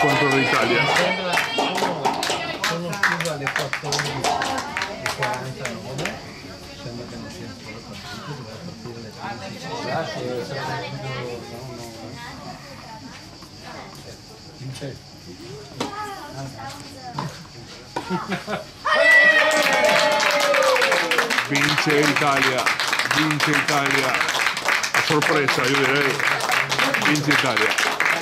contro l'Italia. Sono chiuso alle 14:49, sembra che non sia ancora partito, doveva partire alle 13:00. Vince l'Italia, vince l'Italia, a sorpresa io direi, vince l'Italia.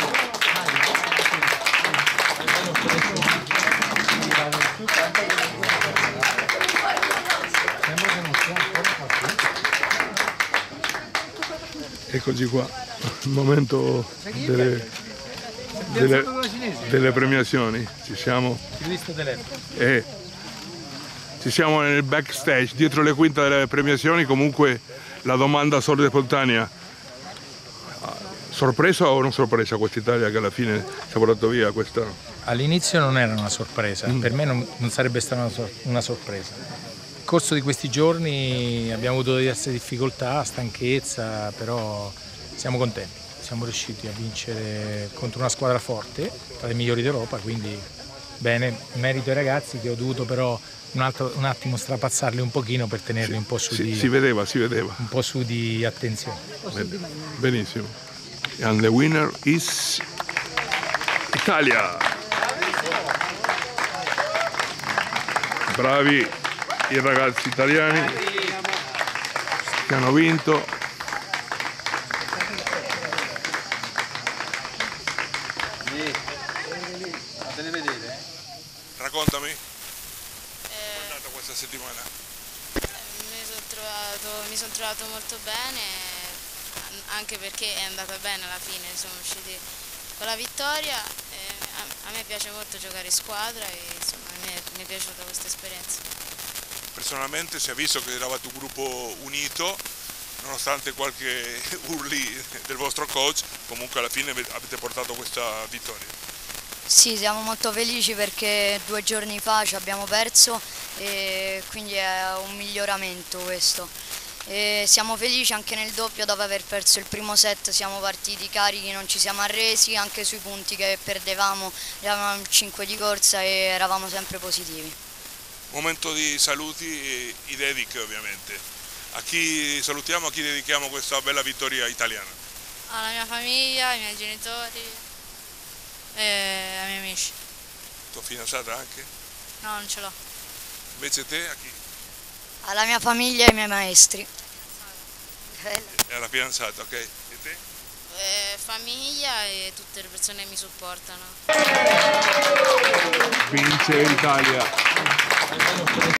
Eccoci qua, il momento delle premiazioni, ci siamo nel backstage, dietro le quinte delle premiazioni. Comunque la domanda sorge spontanea: sorpresa o non sorpresa quest'Italia che alla fine si è portato via questa? All'inizio non era una sorpresa, per me non sarebbe stata una sorpresa. Nel corso di questi giorni abbiamo avuto diverse difficoltà, stanchezza, però siamo contenti. Siamo riusciti a vincere contro una squadra forte, tra le migliori d'Europa, quindi bene, merito ai ragazzi, che ho dovuto però un attimo strapazzarli un pochino per tenerli un po' su di... Si vedeva. Un po' su di attenzione. Benissimo. And the winner is Italia. Bravi i ragazzi italiani che hanno vinto. Fatene vedere. Raccontami, com'è andata questa settimana? Mi sono trovato molto bene, anche perché è andata bene alla fine, siamo usciti con la vittoria. A me piace molto giocare in squadra e insomma mi è piaciuta questa esperienza. Personalmente si è visto che eravate un gruppo unito, nonostante qualche urli del vostro coach, comunque alla fine avete portato questa vittoria. Sì, siamo molto felici perché 2 giorni fa ci abbiamo perso e quindi è un miglioramento questo. E siamo felici anche nel doppio, dopo aver perso il primo set siamo partiti carichi, non ci siamo arresi, anche sui punti che perdevamo eravamo 5 di corsa e eravamo sempre positivi. Momento di saluti, i dediche ovviamente. A chi salutiamo, a chi dedichiamo questa bella vittoria italiana? Alla mia famiglia, ai miei genitori e ai miei amici. Tua fidanzata anche? No, non ce l'ho. Invece te a chi? Alla mia famiglia e ai miei maestri. E alla fidanzata, ok. E te? Famiglia e tutte le persone che mi supportano. Vince l'Italia.